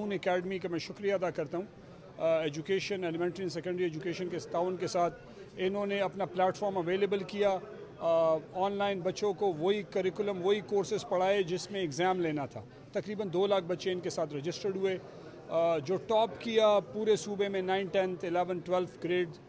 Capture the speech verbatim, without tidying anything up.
ताउन एकेडमी का मैं शुक्रिया अदा करता हूँ। Education, elementary and secondary education के ताउन के साथ इन्होंने अपना प्लेटफॉर्म अवेलेबल किया। ऑनलाइन बच्चों को वही करिकुलम, वही कोर्सेज पढ़ाए जिसमें एग्ज़ाम लेना था। तकरीबन दो लाख बच्चे इनके साथ रजिस्टर्ड हुए। आ, जो टॉप किया पूरे सूबे में nine tenth eleven twelfth grade